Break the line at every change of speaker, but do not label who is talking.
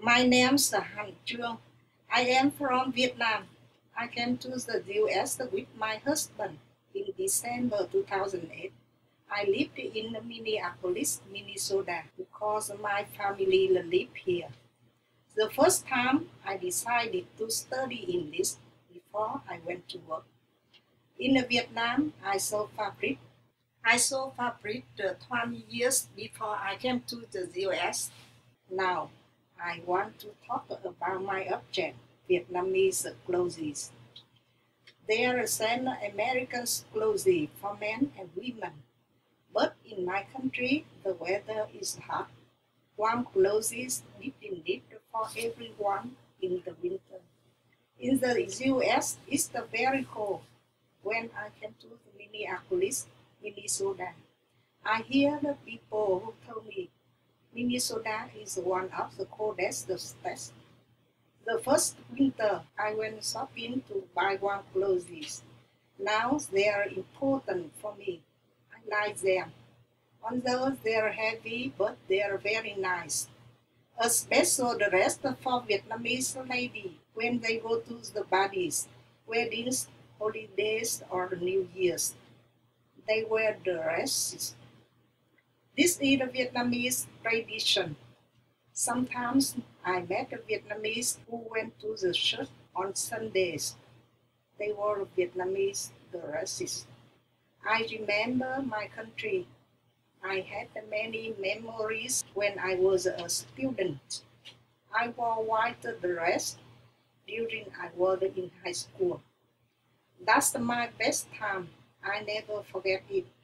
My name's Han Trương. I am from Vietnam. I came to the US with my husband in December 2008. I lived in Minneapolis, Minnesota because my family live here. The first time I decided to study English before I went to work. In Vietnam, I saw fabric 20 years before I came to the US. Now, I want to talk about my object, Vietnamese clothes. They are same American clothes for men and women, but in my country, the weather is hot. Warm clothes needed for everyone in the winter. In the US, it's very cold. When I came to Minneapolis, Minnesota, I hear the people who told me Minnesota is one of the coldest states. The first winter, I went shopping to buy warm clothes. Now they are important for me. I like them. Although they are heavy, but they are very nice. A special dress for Vietnamese lady when they go to the parties, weddings, holidays, or New Year's. They wear dresses. This is a Vietnamese tradition. Sometimes I met a Vietnamese who went to the church on Sundays. They wore Vietnamese dresses. I remember my country. I had many memories when I was a student. I wore white dress during I was in high school. That's my best time. I never forget it.